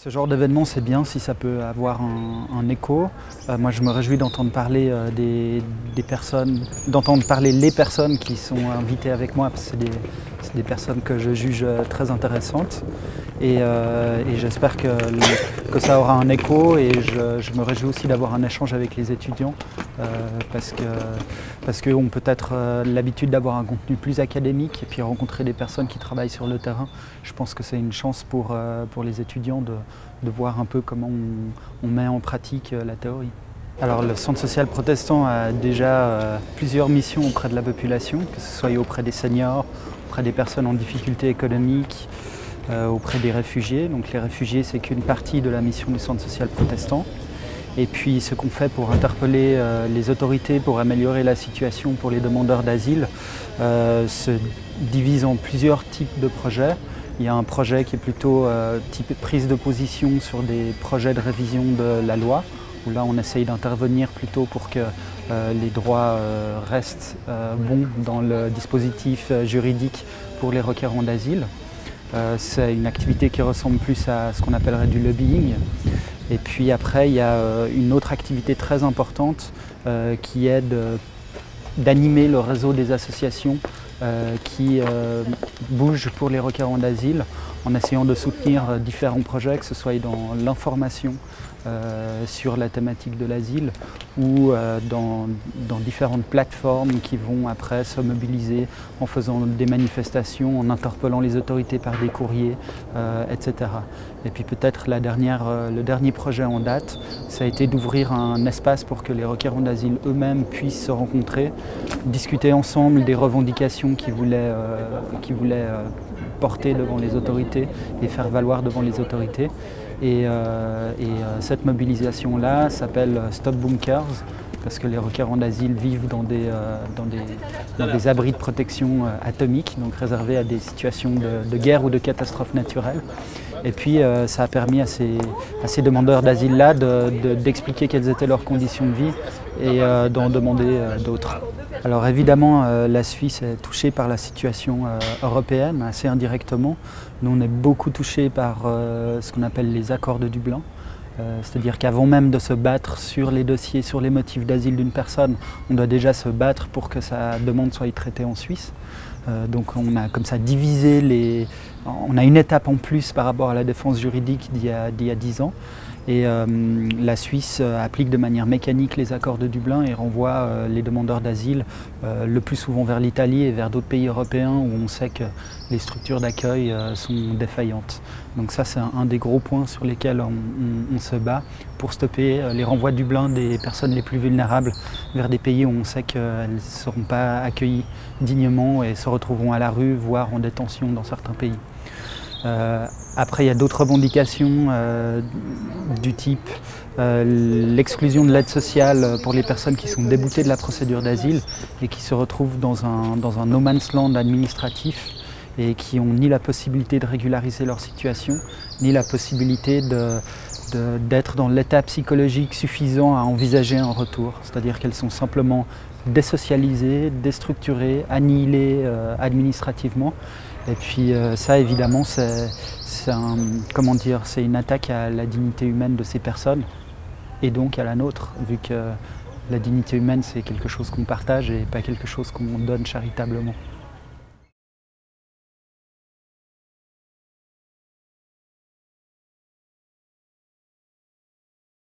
Ce genre d'événement, c'est bien si ça peut avoir un écho. Moi, je me réjouis d'entendre parler des personnes, d'entendre parler les personnes qui sont invitées avec moi, parce que c'est des personnes que je juge très intéressantes. Et j'espère que ça aura un écho, et je me réjouis aussi d'avoir un échange avec les étudiants, parce qu'ils ont peut-être l'habitude d'avoir un contenu plus académique, et puis rencontrer des personnes qui travaillent sur le terrain. Je pense que c'est une chance pour les étudiants de voir un peu comment on met en pratique la théorie. Alors le Centre social protestant a déjà plusieurs missions auprès de la population, que ce soit auprès des seniors, auprès des personnes en difficulté économique, auprès des réfugiés. Donc les réfugiés, c'est qu'une partie de la mission du Centre social protestant. Et puis ce qu'on fait pour interpeller les autorités pour améliorer la situation pour les demandeurs d'asile se divise en plusieurs types de projets. Il y a un projet qui est plutôt type prise de position sur des projets de révision de la loi, où là on essaye d'intervenir plutôt pour que les droits restent bons dans le dispositif juridique pour les requérants d'asile. C'est une activité qui ressemble plus à ce qu'on appellerait du lobbying. Et puis après, il y a une autre activité très importante qui est d'animer le réseau des associations qui bougent pour les requérants d'asile, en essayant de soutenir différents projets, que ce soit dans l'information sur la thématique de l'asile ou dans différentes plateformes qui vont après se mobiliser en faisant des manifestations, en interpellant les autorités par des courriers, etc. Et puis peut-être le dernier projet en date, ça a été d'ouvrir un espace pour que les requérants d'asile eux-mêmes puissent se rencontrer, discuter ensemble des revendications qu'ils voulaient porter devant les autorités et faire valoir devant les autorités. Et cette mobilisation-là s'appelle Stop Bunkers, parce que les requérants d'asile vivent dans des abris de protection atomique, donc réservés à des situations de guerre ou de catastrophes naturelles. Et puis ça a permis à ces demandeurs d'asile-là d'expliquer quelles étaient leurs conditions de vie et d'en demander d'autres. Alors évidemment, la Suisse est touchée par la situation européenne, assez indirectement. Nous, on est beaucoup touchés par ce qu'on appelle les accords de Dublin. C'est-à-dire qu'avant même de se battre sur les dossiers, sur les motifs d'asile d'une personne, on doit déjà se battre pour que sa demande soit traitée en Suisse. Donc on a comme ça divisé on a une étape en plus par rapport à la défense juridique d'il y a 10 ans. Et la Suisse applique de manière mécanique les accords de Dublin et renvoie les demandeurs d'asile le plus souvent vers l'Italie et vers d'autres pays européens où on sait que les structures d'accueil sont défaillantes. Donc ça, c'est un des gros points sur lesquels on se bat pour stopper les renvois de Dublin des personnes les plus vulnérables vers des pays où on sait qu'elles ne seront pas accueillies dignement et se retrouveront à la rue, voire en détention dans certains pays. Après, il y a d'autres revendications du type l'exclusion de l'aide sociale pour les personnes qui sont déboutées de la procédure d'asile et qui se retrouvent dans un no man's land administratif et qui n'ont ni la possibilité de régulariser leur situation, ni la possibilité d'être dans l'état psychologique suffisant à envisager un retour. C'est-à-dire qu'elles sont simplement désocialisées, déstructurées, annihilées administrativement. Et puis ça, évidemment, c'est une attaque à la dignité humaine de ces personnes et donc à la nôtre, vu que la dignité humaine, c'est quelque chose qu'on partage et pas quelque chose qu'on donne charitablement.